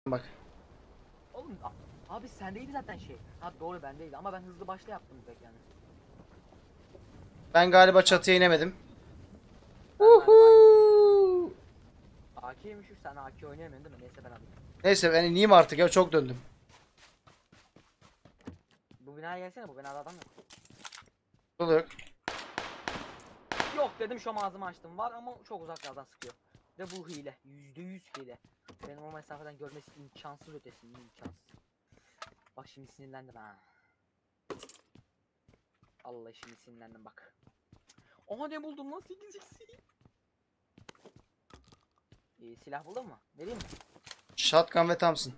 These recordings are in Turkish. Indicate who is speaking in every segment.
Speaker 1: Bak.
Speaker 2: Oğlum abi sendeydi zaten şey. Ha doğru bendeydi ama ben hızlı başla yaptım direkt yani.
Speaker 1: Ben çatıya inemedim.
Speaker 2: Ben galiba
Speaker 1: Uhu.
Speaker 2: AK'ymiş sen AK oynayamıyorsun değil mi? Neyse ben alayım.
Speaker 1: Neyse ben ineyim artık ya, çok döndüm.
Speaker 2: Bu binaya gelsene, bu binada adam yok.
Speaker 1: Dur.
Speaker 2: Yok dedim, şu ağzımı açtım, var ama çok uzaklardan sıkıyor. Ve bu hile, %100 hile. Benim o mesafeden görmesi imkansız, ötesi imkansız. Bak şimdi sinirlendim ha. Allah, şimdi sinirlendim bak. Oha, ne buldum lan, 8x'i. Silah buldun mu? Vereyim mi?
Speaker 1: Shotgun ve Thompson.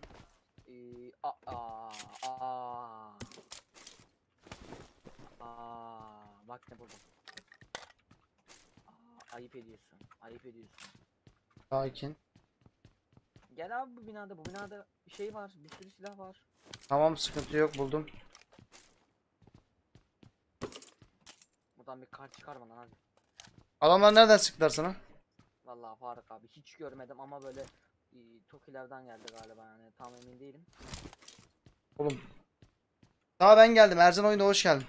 Speaker 2: Bak ne buldum. Ayıp ediyorsun. Ayıp ediyorsun.
Speaker 1: Sakin.
Speaker 2: Gel abi, bu binada bir şey var. Bir sürü silah var.
Speaker 1: Tamam, sıkıntı yok, buldum.
Speaker 2: Buradan bir kart çıkarma lan hadi.
Speaker 1: Adamlar nereden sıktılar sana?
Speaker 2: Vallahi Faruk abi hiç görmedim ama böyle Tokilerden geldi galiba, yani tam emin değilim.
Speaker 1: Oğlum. Daha ben geldim. Ercan oyunda hoş geldin.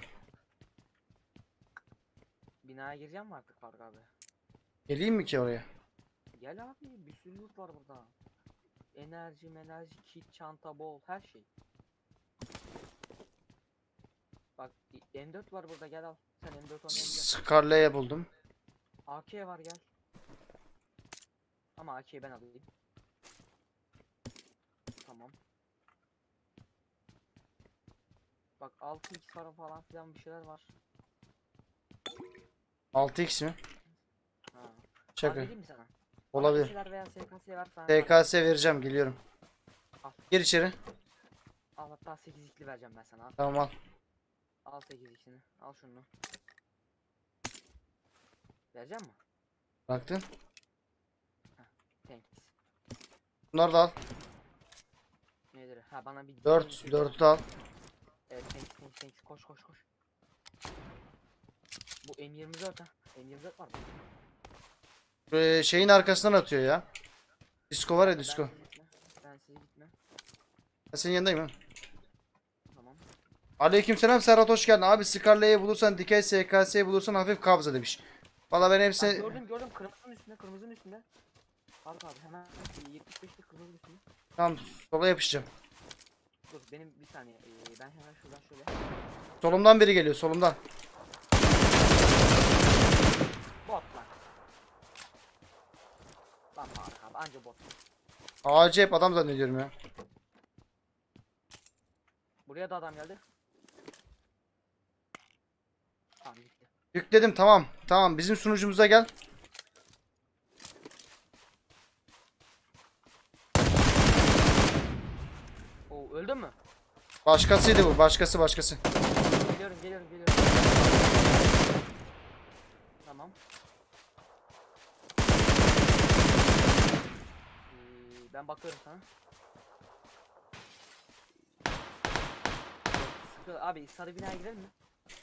Speaker 2: Binaya gireceğim mi artık Faruk abi?
Speaker 1: Geleyim mi ki oraya?
Speaker 2: Gel abi, bir sürü loot var burada. Enerji, kit, çanta bol, her şey. Bak M4 var burada, gel al. Sen M4 oynayabilirsin.
Speaker 1: Scarlet'e buldum.
Speaker 2: AK var, gel. Ama AK'yi ben alayım. Tamam. Bak 6x var falan filan, bir şeyler var.
Speaker 1: 6x mi?
Speaker 2: Ha.
Speaker 1: Şaka.
Speaker 2: Vereyim mi sana?
Speaker 1: Olabilir.
Speaker 2: SLR veya SKS ver sana.
Speaker 1: TKS vereceğim, geliyorum.
Speaker 2: Al.
Speaker 1: Gir içeri.
Speaker 2: Al, hatta 8x'li vereceğim ben sana. Al.
Speaker 1: Tamam, al.
Speaker 2: Al 8x'ini. Al şunu. Vereceğim mi?
Speaker 1: Bıraktın.
Speaker 2: Thanks.
Speaker 1: Bunları da al.
Speaker 2: Nedir? Ha, bana bir
Speaker 1: 4 al.
Speaker 2: Evet, thanks. Koş. Bu M24 ha. M24 var mı?
Speaker 1: Şeyin arkasından atıyor ya. Disco var ya, disco.
Speaker 2: Ben size gitme.
Speaker 1: Ben senin yanındayım ha.
Speaker 2: Tamam.
Speaker 1: Aleykümselam Serhat, hoş geldin. Abi Scarlet'i bulursan dikey, SKS'yi bulursan hafif kabza demiş. Valla ben
Speaker 2: Ben
Speaker 1: hepsini...
Speaker 2: gördüm, kırmızının üstünde. Abi hemen 75'te kırmızının üstünde.
Speaker 1: Tamam, sola yapışacağım.
Speaker 2: Dur benim bir saniye. Ben hemen şuradan şöyle.
Speaker 1: Solumdan biri geliyor, solumdan.
Speaker 2: Bot lan. Lan Faruk abi, anca bot.
Speaker 1: Ağacı hep adam zannediyorum ya.
Speaker 2: Buraya da adam geldi. Tamam, gitti.
Speaker 1: Yükledim, tamam. Tamam, bizim sunucumuza gel.
Speaker 2: Oo, öldün mü?
Speaker 1: Başkasıydı bu, başkası.
Speaker 2: Geliyorum. Tamam. Ben bakıyorum sana. Abi sarı binaya girelim mi?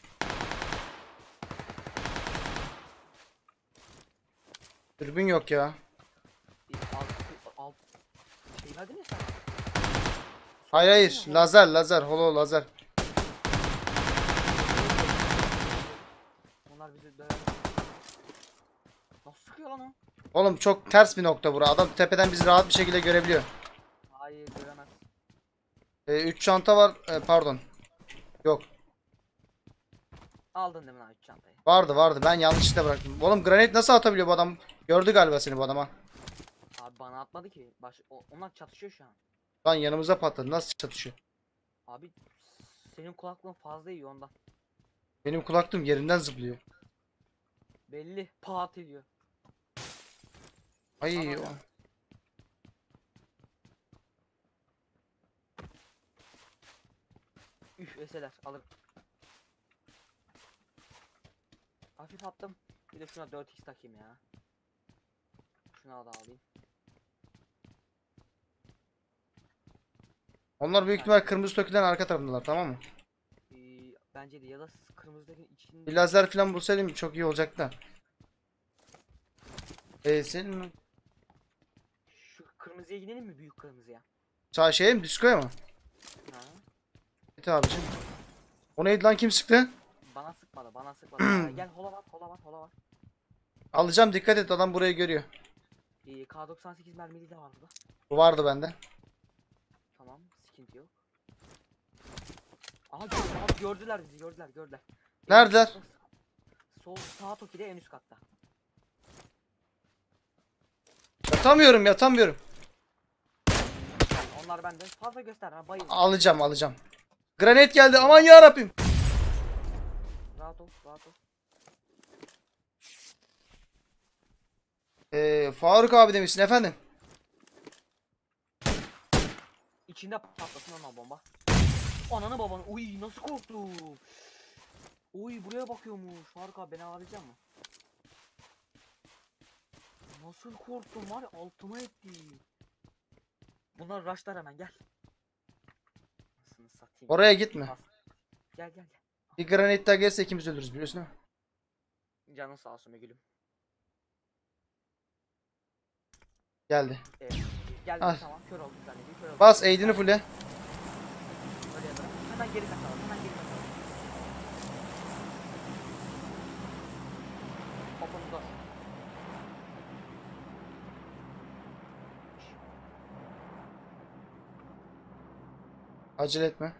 Speaker 1: Dürbün yok ya.
Speaker 2: Alt şey verdin ya sen.
Speaker 1: Hayır, lazer, holo lazer.
Speaker 2: Onlar bizi döver. Nasıl sıkıyor lan o?
Speaker 1: Oğlum çok ters bir nokta bura. Adam tepeden bizi rahat bir şekilde görebiliyor.
Speaker 2: Hayır, göremez.
Speaker 1: 3 çanta var. Pardon. Yok.
Speaker 2: Aldın değil mi lan 3 çantayı?
Speaker 1: Vardı. Ben yanlışlıkla bıraktım. Oğlum granit nasıl atabiliyor bu adam? Gördü galiba seni bu adam ha.
Speaker 2: Abi bana atmadı ki. Onlar çatışıyor şu an.
Speaker 1: Lan yanımıza patladı. Nasıl çatışıyor?
Speaker 2: Abi senin kulaklığın fazla iyi ondan.
Speaker 1: Benim kulaklığım yerinden zıplıyor.
Speaker 2: Belli. Pat ediyor.
Speaker 1: Ay.
Speaker 2: Ana. Üf, eseler alırım. Hafif attım. Bir de şuna 4x takayım ya. Şuna da alayım.
Speaker 1: Onlar büyük ihtimal kırmızı tökülen arka tarafındalar, tamam mı?
Speaker 2: Bence de, ya da kırmızıdaki
Speaker 1: Bir
Speaker 2: içinde.
Speaker 1: lazer falan bulsaydım çok iyi olacaktı da. Senin mi?
Speaker 2: Şu kırmızıya gidelim mi, büyük kırmızıya?
Speaker 1: Sağ şeye mi? Diskoya mı?
Speaker 2: Ha.
Speaker 1: Evet abicim. O neydi lan, kim sıktı?
Speaker 2: Bana sıkmadı, bana sıkmadı. Gel hola var, hola var, hola var.
Speaker 1: Alacağım, dikkat et, adam burayı görüyor.
Speaker 2: K98 mermili de var burada.
Speaker 1: Bu vardı bende.
Speaker 2: Tamam, sıkıntı yok. Aha gördüler bizi, gördüler.
Speaker 1: Neredeler?
Speaker 2: Sol sağ tokide en üst katta.
Speaker 1: Yatamıyorum.
Speaker 2: Onlar bende. Fazla gösterme, bayıl.
Speaker 1: Alacağım. Granit geldi, aman ya Rabbim.
Speaker 2: Rahat ol, rahat ol.
Speaker 1: Faruk abi demişsin efendim.
Speaker 2: İçinde patlasın ona bomba. Ananı babanı. Uy nasıl korktum. Uy buraya bakıyormuş. Faruk abi beni alabilecek misin? Nasıl korktum var ya, altıma etti. Bunlar rushlar hemen gel. Nasıl satayım.
Speaker 1: Oraya gitme.
Speaker 2: Bas. Gel.
Speaker 1: Bir granit daha gelirse ikimiz ölürüz, biliyorsun değil mi?
Speaker 2: Canın sağ olsun be gülüm.
Speaker 1: Geldi.
Speaker 2: Evet. Geldi
Speaker 1: Al.
Speaker 2: tamam kör olduk zannediyor. Kör olduk.
Speaker 1: Bas aidini fulle.
Speaker 2: Öyle yapalım. Hemen geri kaçalım. Open door.
Speaker 1: Acele etme.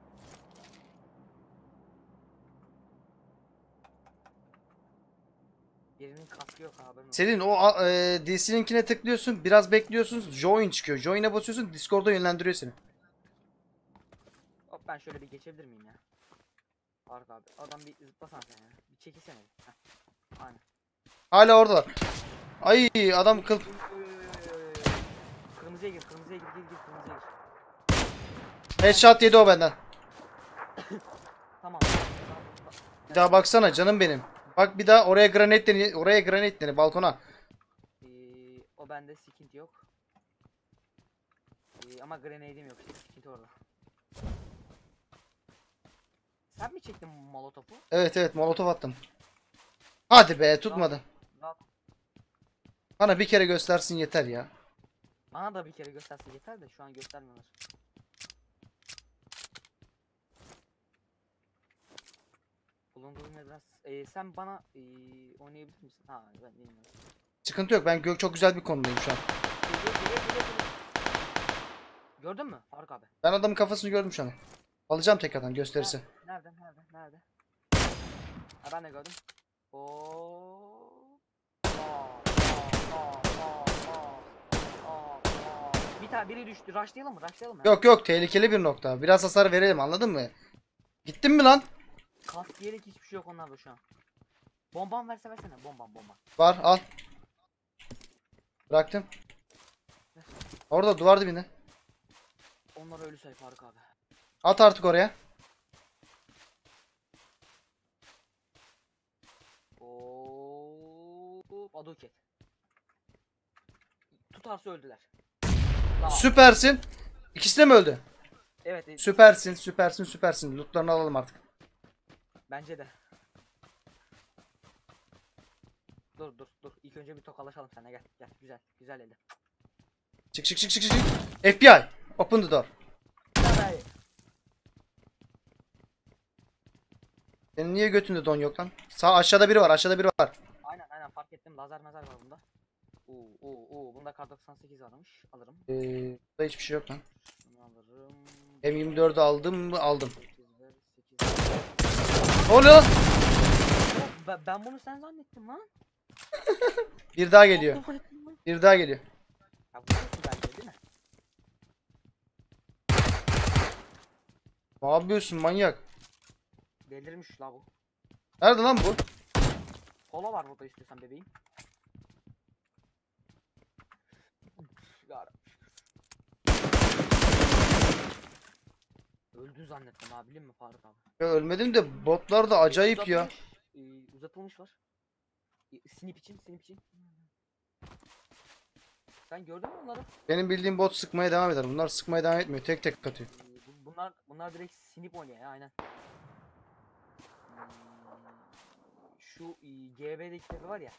Speaker 2: Yerinin kaskı yok abi.
Speaker 1: Selin, o DC'ninkine tıklıyorsun, biraz bekliyorsun, join çıkıyor. Join'e basıyorsun, Discord'a yönlendiriyor seni.
Speaker 2: Hop ben şöyle bir geçebilir miyim ya? Faruk abi. Adam bir zıplasan sen ya. Bir çekilsene. Heh. Aynen.
Speaker 1: Hala oradalar. Ay adam kıl.
Speaker 2: Kırmızıya gir, gir, kırmızıya gir.
Speaker 1: Headshot yedi o benden.
Speaker 2: Tamam.
Speaker 1: Bir daha baksana canım benim. Bak bir daha oraya granitleri balkona.
Speaker 2: O bende sıkıntı yok. Ama grenade'im yok. Sıkıntı orada. Sen mi çektin molotofu?
Speaker 1: Evet molotof attım. Hadi be, tutmadı.
Speaker 2: Rahat.
Speaker 1: Bana bir kere göstersin yeter ya.
Speaker 2: Bana da bir kere gösterse yeter de şu an göstermiyorlar. Bulunduğum yer biraz. Sen bana oynayabilir misin? Ha ben bilmiyorum.
Speaker 1: Sıkıntı yok, ben çok güzel bir konumdayım şu an.
Speaker 2: Geliyor. Gördün mü Faruk abi?
Speaker 1: Ben adamın kafasını gördüm şu an. Alacağım tekrardan gösterirse.
Speaker 2: Nerede? Ha ben de gördüm. Oo. Biri düştü. Rushlayalım mı?
Speaker 1: Yok tehlikeli bir nokta. Biraz hasar verelim, anladın mı? Gittin mi lan?
Speaker 2: Kask yelek hiçbir şey yok onlarda şu an. Bombam versene. Bomba.
Speaker 1: Var, al. Bıraktım. Orada duvar dibinde.
Speaker 2: Onlar ölü say Faruk abi.
Speaker 1: At artık oraya.
Speaker 2: Aduket. Tutarsa öldüler.
Speaker 1: Süpersin. İkisi de mi öldü?
Speaker 2: Evet.
Speaker 1: Süpersin. Lootlarını alalım artık.
Speaker 2: Bence de. Dur. İlk önce bir tokalaşalım seninle gel. Güzel elde.
Speaker 1: Çık. FBI. Open the door.
Speaker 2: Gel.
Speaker 1: Senin niye götünde don yok lan? Sağ aşağıda biri var.
Speaker 2: Aynen fark ettim. Lazer var bunda. Bunda kar 98 varmış. Alırım.
Speaker 1: Burada hiçbir şey yok lan.
Speaker 2: Bunu alırım.
Speaker 1: M24'ü aldım mı? Aldım.
Speaker 2: 8
Speaker 1: Ne oluyor lan?
Speaker 2: Ben bunu sen zannettim lan.
Speaker 1: Bir daha geliyor.
Speaker 2: Aklıma ettim lan.
Speaker 1: Bir daha geliyor.
Speaker 2: Ya bu nasıl bence değil mi?
Speaker 1: Ne yapıyorsun manyak?
Speaker 2: Delirmiş la bu.
Speaker 1: Nerede lan bu?
Speaker 2: Kola var burada istiyorsan bebeğim. Öldü zannettim abi biliyor musun Faruk abi?
Speaker 1: Ya ölmedim de botlar da acayip ya.
Speaker 2: Uzatılmış var. Snip için. Sen gördün mü onları?
Speaker 1: Benim bildiğim bot sıkmaya devam eder. Bunlar sıkmaya devam etmiyor. Tek tek atıyor.
Speaker 2: Bunlar direkt snip oynuyor ya aynen. Şu GB'deki tepe var ya.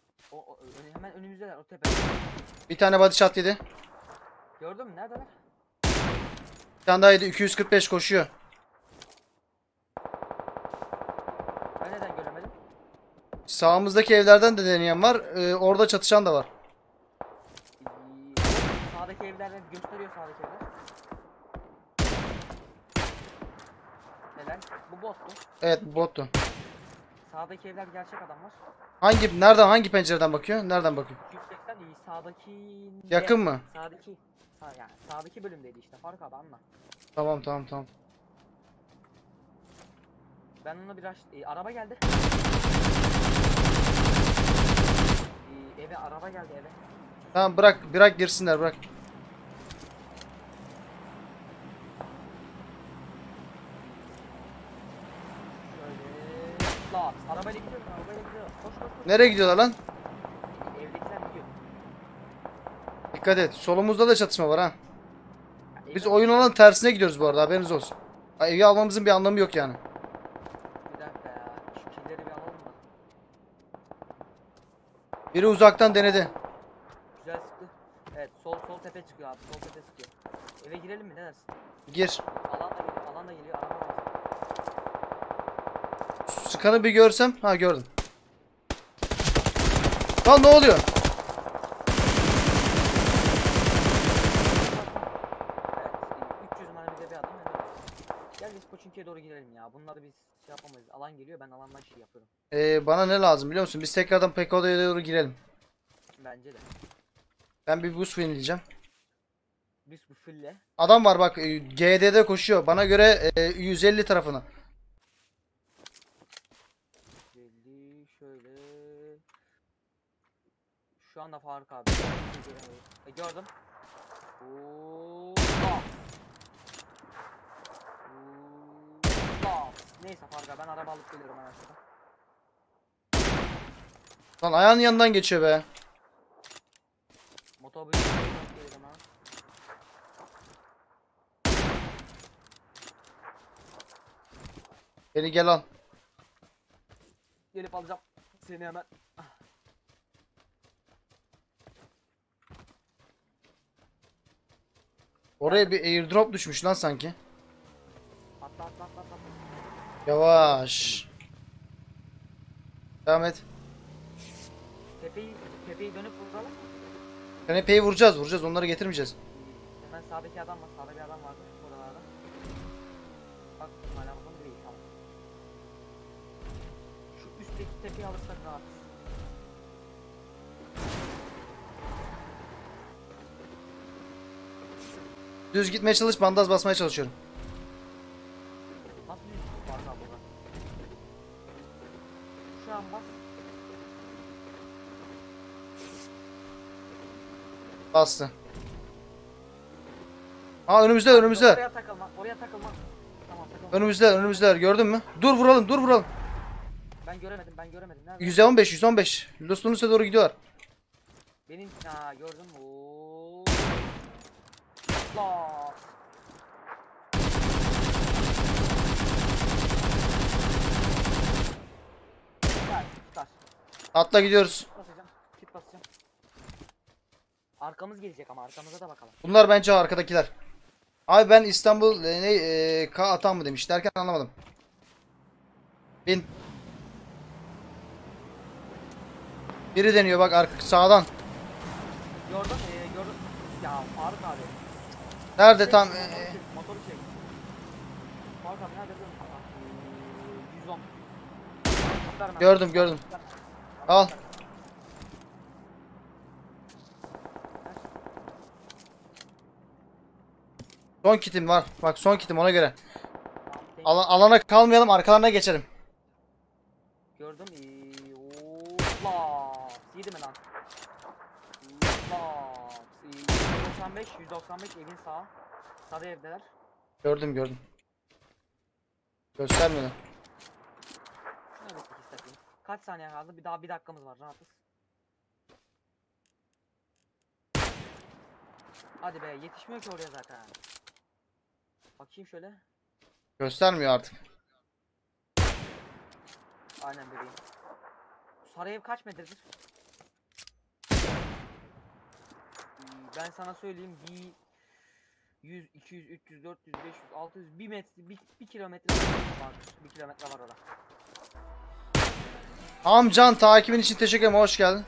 Speaker 2: Hemen önümüzdeler o tepe.
Speaker 1: Bir tane body shot yedi.
Speaker 2: Gördün mü? Neredeler?
Speaker 1: Bir tane daha yedi. 245 koşuyor.
Speaker 2: Ben neden göremedim?
Speaker 1: Sağımızdaki evlerden de deneyen var. Orada çatışan da var.
Speaker 2: Sağdaki evlerden gösteriyor sağdaki evler. Helal. Bu bottu.
Speaker 1: Evet, bu bottu.
Speaker 2: Sağdaki evler gerçek adamlar.
Speaker 1: Hangi pencereden bakıyor? Nereden bakıyor?
Speaker 2: 280 iyi. Sağdaki...
Speaker 1: Yakın mı?
Speaker 2: Sağdaki... yani sağdaki bölümdeydi işte. Faruk abi anla.
Speaker 1: Tamam.
Speaker 2: Ben ona biraz... araba geldi. Eve araba geldi eve.
Speaker 1: Tamam, bırak girsinler, bırak.
Speaker 2: Şöyle... La, arabayla gidiyor. Koş.
Speaker 1: Nereye gidiyorlar lan?
Speaker 2: Evdekiler gidiyor.
Speaker 1: Dikkat et. Solumuzda da çatışma var ha.
Speaker 2: Ya,
Speaker 1: Biz
Speaker 2: evden-
Speaker 1: oyun olan tersine gidiyoruz bu arada, haberiniz olsun. Evi almamızın bir anlamı yok yani.
Speaker 2: Bir dakika ya. Şu killeri bir alalım da.
Speaker 1: Biri uzaktan denedi.
Speaker 2: Güzel sıktı. Evet sol tepe çıkıyor abi. Sol tepe sıkıyor. Eve girelim mi ne dersin?
Speaker 1: Gir.
Speaker 2: Alan da geliyor. Araba lazım.
Speaker 1: Sıkanı bir görsem. Ha, gördüm. Lan ne oluyor?
Speaker 2: Evet. 300 mermide bir adam. Evet. Gel biz Koçinki'ye doğru girelim ya. Bunları biz şey yapamayız. Alan geliyor. Ben alandan şey yapıyorum.
Speaker 1: Bana ne lazım biliyor musun? Biz tekrardan PKO'ya doğru girelim.
Speaker 2: Bence de.
Speaker 1: Ben bir boost winleyeceğim.
Speaker 2: Biz bu fille.
Speaker 1: Adam var bak, GD'de koşuyor. Bana göre 150 tarafına.
Speaker 2: Belli şöyle. Şu anda Faruk abi. Gördüm. Oo. Neyse Faruk abi ben araba alıp geliyorum hemen şuradan.
Speaker 1: Lan ayağının yanından geçiyor be.
Speaker 2: Motobu geliyorum ha.
Speaker 1: Beni gel al.
Speaker 2: Gelip alacağım seni hemen.
Speaker 1: Oraya bir airdrop düşmüş lan sanki.
Speaker 2: Atla.
Speaker 1: Yavaş. Devam et.
Speaker 2: Tepeyi dönüp vuralım.
Speaker 1: Kanepeyi vuracağız. Onları getirmeyeceğiz.
Speaker 2: Hemen sağdaki adam var. Sağda bir adam vardı. Buralarda. Bak hala buradan değil tamam. Şu üstteki tepeyi alırsak rahat.
Speaker 1: Düz gitmeye çalış, bandaj basmaya çalışıyorum.
Speaker 2: Nasıl bir var da burada? Şu an bas.
Speaker 1: Bastı. Aa, önümüzde.
Speaker 2: Oraya takılma. Tamam takılma.
Speaker 1: Önümüzdeler. Gördün mü? Dur vuralım.
Speaker 2: Ben göremedim. Nerede?
Speaker 1: 115. Lustunus'a doğru gidiyorlar.
Speaker 2: Benim gördün mü? Oo. La. Tutar.
Speaker 1: Atla gidiyoruz.
Speaker 2: Kit basacağım. Arkamız gelecek ama arkamıza da bakalım.
Speaker 1: Bunlar bence arkadakiler. Abi ben İstanbul K atan mı demiş derken anlamadım. Bin. Biri deniyor bak sağdan.
Speaker 2: Gördüm. Ya Faruk abi.
Speaker 1: Nerede tam?
Speaker 2: Motoru çek. Faruk abi nerede biliyor musun? 110. Tutar hemen.
Speaker 1: Gördüm. Al. Son kitim var. Bak son kitim, ona göre. Alana kalmayalım, arkalarına geçelim.
Speaker 2: Gördüm. Ooo. Yedi mi lan? Ooo. 195 evin sağı. Sarı evdeler.
Speaker 1: Gördüm. Göstermiyor.
Speaker 2: Şuna bir 8 takayım. Kaç saniye kaldı? Bir dakikamız var. Rahatız. Hadi be yetişmiyor ki oraya zaten. Bakayım şöyle.
Speaker 1: Göstermiyor artık.
Speaker 2: Aynen bebeğim. Sarı ev kaç metredir? Ben sana söyleyeyim 100, 200, 300, 400, 500, 600, 1 metre, 1 kilometre vardır. 1 kilometre var orada.
Speaker 1: Amcan takibin için teşekkür ederim. Hoş geldin.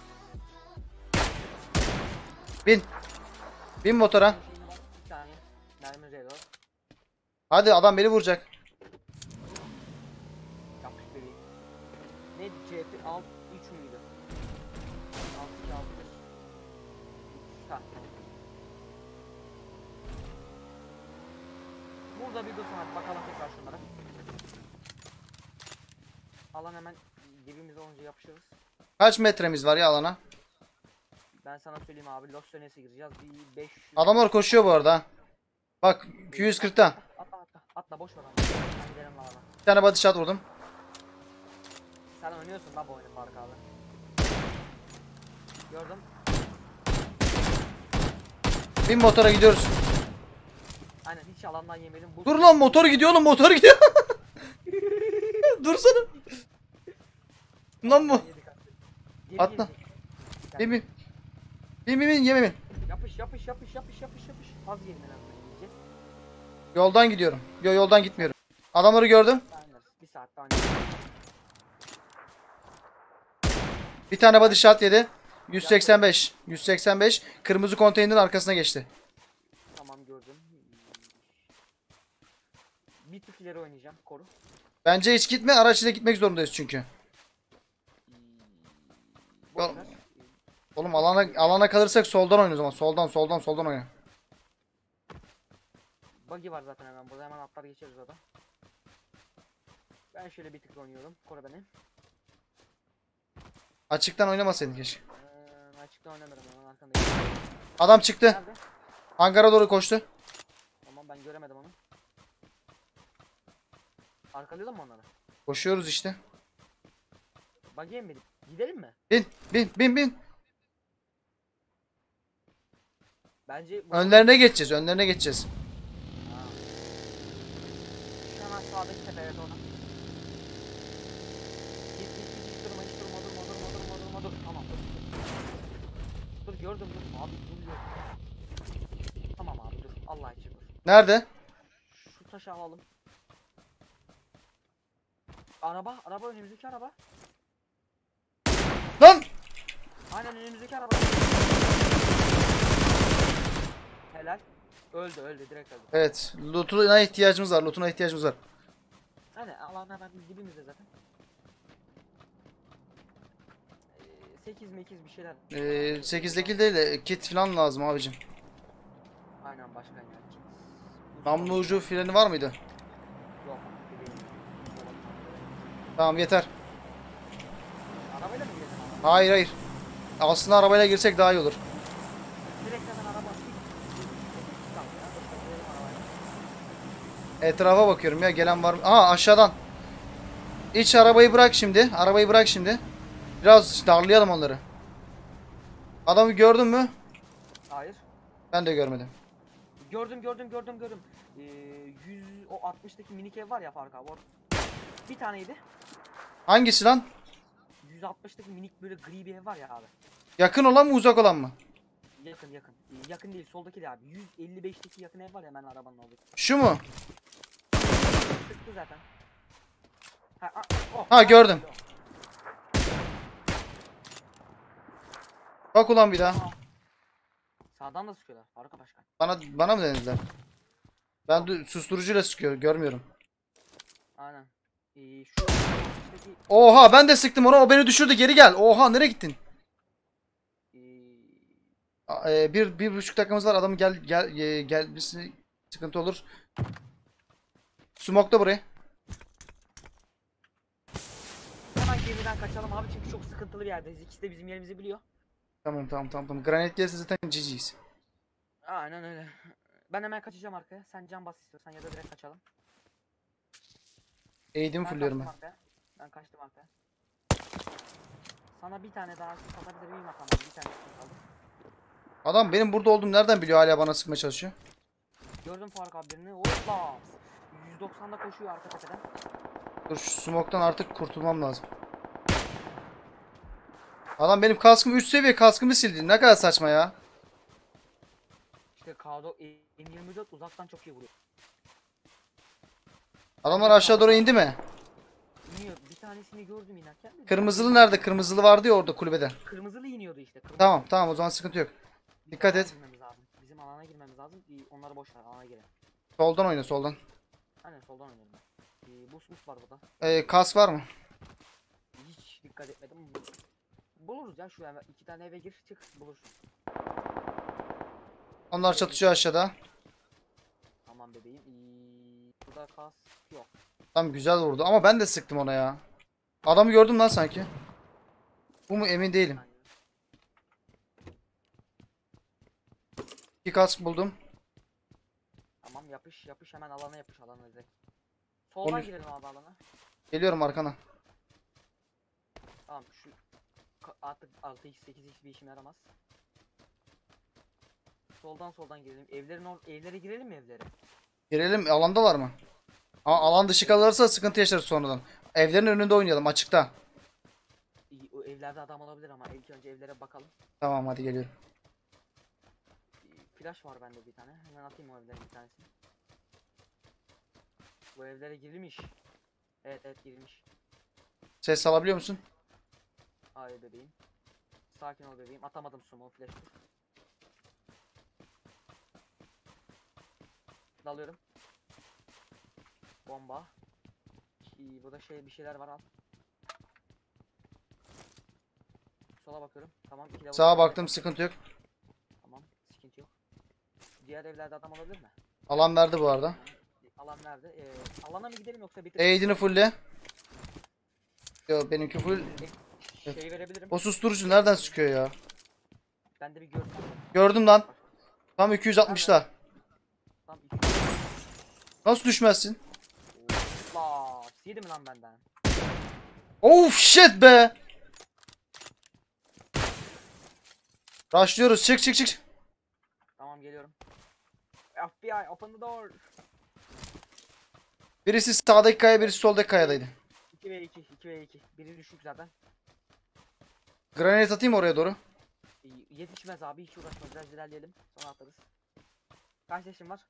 Speaker 1: Bin. Bin motora.
Speaker 2: Bir saniye. Mermi reload.
Speaker 1: Hadi adam beni vuracak.
Speaker 2: Yapış bebeğim. Neydi? CP 6 3 müydü? 6 6 3. Ha. Burada bir dursun hadi bakalım tekrar şunlara. Alan hemen dibimize olunca yapışırız.
Speaker 1: Kaç metremiz var ya alana?
Speaker 2: Ben sana söyleyeyim abi. Los Dönes'e gireceğiz. Bir 500.
Speaker 1: Adamlar koşuyor bu arada. Bak 240'ta.
Speaker 2: Atla boş ver abi. Ben gidelim alana.
Speaker 1: Bir tane body shot vurdum.
Speaker 2: Sen oynuyorsun lan bu oyunu Faruk abi. Gördüm.
Speaker 1: Bin motora gidiyoruz.
Speaker 2: Aynen hiç alandan yemedim. Bu
Speaker 1: Dur lan motor gidiyor oğlum motor gidiyor. Dursana. Lan bu.
Speaker 2: Yedik abi.
Speaker 1: Atla.
Speaker 2: Geri
Speaker 1: Bin bin. Bin bin bin yeme bin.
Speaker 2: Yapış yapış yapış yapış yapış yapış. Az yemin lazım yiyeceğiz.
Speaker 1: Yoldan gidiyorum. Yoldan gitmiyorum. Adamları gördüm.
Speaker 2: Dayanırız. Bir saat daha.
Speaker 1: Bir tane body shot yedi. 185. 185. Kırmızı konteynerin arkasına geçti.
Speaker 2: Tamam gördüm. Bir tık ileri oynayacağım. Koru.
Speaker 1: Bence hiç gitme. Araçla gitmek zorundayız çünkü.
Speaker 2: Boş
Speaker 1: Yok.
Speaker 2: ver.
Speaker 1: Oğlum alana kalırsak soldan oyna o zaman. Soldan oyna.
Speaker 2: Buggy var zaten hemen burada. Hemen atlar geçeriz orada. Ben şöyle bir tık oynuyorum. Koru beni.
Speaker 1: Açıktan oynamasaydın keşke.
Speaker 2: Açıkta oynamıyorum. Hemen arkandayım.
Speaker 1: Adam çıktı.
Speaker 2: Nerede?
Speaker 1: Hangara doğru koştu.
Speaker 2: Tamam ben göremedim onu. Arkalıyordun mu onları?
Speaker 1: Koşuyoruz işte.
Speaker 2: Buggy'e mi? Gidelim mi?
Speaker 1: Bin.
Speaker 2: Bence
Speaker 1: Önlerine geçeceğiz.
Speaker 2: Ha. Şu hemen sağdaki tepe evet ona. Git hiç durma dur. Tamam dur. Dur gördüm dur. Abi dur. Tamam abi dur. Allah için dur.
Speaker 1: Nerede?
Speaker 2: Şu taşı alalım. Araba önümüzdeki araba.
Speaker 1: Lan!
Speaker 2: Aynen önümüzdeki araba. Helal. Öldü direkt öldü.
Speaker 1: Evet. Lootuna ihtiyacımız var.
Speaker 2: Hani alan hemen dibimizde zaten. 8 mekiz bir şeyler.
Speaker 1: 8'deki değil de kit falan lazım abicim.
Speaker 2: Aynen başkan ya.
Speaker 1: Namlu ucu freni var mıydı?
Speaker 2: Yok.
Speaker 1: Tamam yeter.
Speaker 2: Arabayla mı gidelim abi?
Speaker 1: Hayır. Aslında arabayla girsek daha iyi olur.
Speaker 2: Direkt hemen araba.
Speaker 1: Etrafa bakıyorum ya gelen var mı? Aa aşağıdan. İç arabayı bırak şimdi. Biraz darlayalım onları. Adamı gördün mü?
Speaker 2: Hayır.
Speaker 1: Ben de görmedim.
Speaker 2: Gördüm. 100 o 60'taki minik ev var ya Faruk abi. Bir taneydi.
Speaker 1: Hangisi lan?
Speaker 2: 160'taki minik böyle gri bir ev var ya abi.
Speaker 1: Yakın olan mı uzak olan mı?
Speaker 2: Yakın. Yakın değil soldaki de abi. 155'teki yakın ev var ya hemen arabanın olduğu.
Speaker 1: Şu mu?
Speaker 2: Sıktı zaten.
Speaker 1: Ha, gördüm. Bak ulan bir daha.
Speaker 2: Sağdan da sıkıyorlar Faruk başkan.
Speaker 1: Bana mı denediler? Ben de susturucuyla sıkıyorum. Görmüyorum.
Speaker 2: Aynen. Şu 60'taki
Speaker 1: Oha ben de sıktım ona. O beni düşürdü. Geri gel. Oha nereye gittin? Bir buçuk dakikamız var. Adamı gel bir sıkıntı olur. Smoke'la burayı.
Speaker 2: hemen gemiden kaçalım abi çünkü çok sıkıntılı bir yerdeyiz. İkisi de bizim yerimizi biliyor.
Speaker 1: Tamam. Granit gelirse zaten GG'yiz.
Speaker 2: Aynen öyle. Ben hemen kaçacağım arkaya. Sen can bas istiyorsan ya da direkt kaçalım.
Speaker 1: Eğitimi fulluyorum ben.
Speaker 2: Ben kaçtım arkaya. Sana bir tane daha satabilir miyim atamam. Bir tane kaldı.
Speaker 1: Adam benim burada olduğumu nereden biliyor hala bana sıkmaya çalışıyor.
Speaker 2: Gördüm Faruk abi birini. Hopla. 190'da koşuyor arka tepeden.
Speaker 1: Dur şu smoke'tan artık kurtulmam lazım. Adam benim kaskım 3 seviye kaskımı sildi. Ne kadar saçma ya.
Speaker 2: İşte Kado M24 uzaktan çok iyi vuruyor.
Speaker 1: Adamlar aşağı doğru indi mi?
Speaker 2: İniyor. Bir tanesini gördüm inerken. de-
Speaker 1: Kırmızılı nerede? Kırmızılı vardı ya orada kulübede.
Speaker 2: Kırmızılı iniyordu işte. Kırmızılı.
Speaker 1: Tamam o zaman sıkıntı yok.
Speaker 2: Bizim
Speaker 1: Dikkat
Speaker 2: alana
Speaker 1: et.
Speaker 2: girmemiz lazım. Bizim alana girmemiz lazım. Onları boş ver, alana girelim.
Speaker 1: Soldan oyna soldan.
Speaker 2: Aynen soldan oynayalım ben. Bus var burada.
Speaker 1: Kask var mı?
Speaker 2: Hiç dikkat etmedim. Buluruz ya, şu eve 2 tane eve gir çık bulursun.
Speaker 1: Onlar çatışıyor aşağıda.
Speaker 2: Tamam bebeğim. Burada kas yok.
Speaker 1: Tam güzel vurdu ama ben de sıktım ona ya. Adamı gördüm lan sanki. Bu mu emin değilim.
Speaker 2: Yani,
Speaker 1: Bir kask buldum.
Speaker 2: tamam yapış hemen alana yapış, alana direkt. Soldan
Speaker 1: Olur.
Speaker 2: girelim abi alana.
Speaker 1: Geliyorum arkana.
Speaker 2: Tamam şu artık 6x 8x bir işime yaramaz. Soldan girelim. Evlere girelim mi evlere?
Speaker 1: Girelim, alandalar mı? Alan dışı kalırsa sıkıntı yaşarız sonradan. Evlerin önünde oynayalım, açıkta.
Speaker 2: O evlerde adam olabilir ama ilk önce evlere bakalım.
Speaker 1: Tamam hadi geliyorum.
Speaker 2: Flash var bende bir tane. Hemen atayım o evlerin bir tanesini. Bu evlere girilmiş. Evet girilmiş.
Speaker 1: Ses alabiliyor musun?
Speaker 2: Hayır bebeğim. Sakin ol bebeğim. Atamadım sumo flash dur. Dalıyorum. Bomba. Burada bir şeyler var, al. Sola bakıyorum. Tamam.
Speaker 1: Sağa baktım, sıkıntı yok.
Speaker 2: Tamam. Sıkıntı yok. Diğer evlerde adam olabilir mi?
Speaker 1: Alan verdi bu arada.
Speaker 2: Alan nerede? Alana mı gidelim yoksa bir tık...
Speaker 1: Aid'ini fulle. Yo benimki full.
Speaker 2: Şey verebilirim.
Speaker 1: O susturucu nereden sıkıyor ya?
Speaker 2: Ben de bir görsem.
Speaker 1: Gördüm lan. Tam 260'da.
Speaker 2: Tam
Speaker 1: Nasıl düşmezsin?
Speaker 2: Hopla. Yedi mi lan benden?
Speaker 1: Of shit be. Rushlıyoruz, çık.
Speaker 2: Tamam geliyorum. FBI open the door.
Speaker 1: Birisi sağdaki kaya, birisi soldaki kayadaydı.
Speaker 2: 2v2. Biri düşük zaten.
Speaker 1: Granit atayım oraya doğru.
Speaker 2: Yetişmez abi, hiç uğraşma, biraz ilerleyelim sonra atarız. Kaç yaşın var?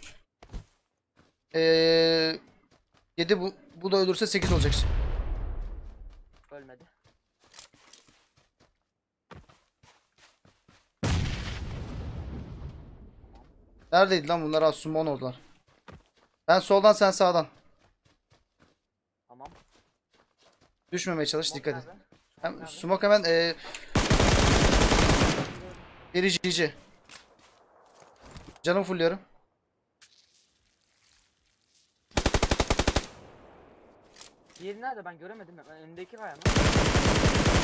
Speaker 1: 7 bu da ölürse 8 olacaksın.
Speaker 2: Ölmedi.
Speaker 1: Neredeydi lan bunlar? Az summon oldular. Ben soldan, sen sağdan.
Speaker 2: Tamam.
Speaker 1: Düşmemeye çalış,
Speaker 2: Smoke
Speaker 1: dikkat et.
Speaker 2: nerede?
Speaker 1: Hem
Speaker 2: Nerede?
Speaker 1: smoke hemen biri GG. Canımı fulluyorum.
Speaker 2: Diğeri nerede, ben göremedim. Ben önündeki kaya mı?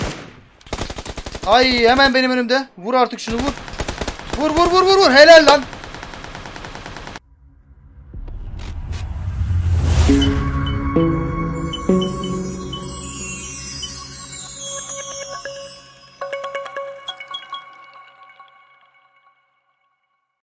Speaker 1: Ay hemen benim önümde. Vur artık şunu, vur. Vur. Helal lan.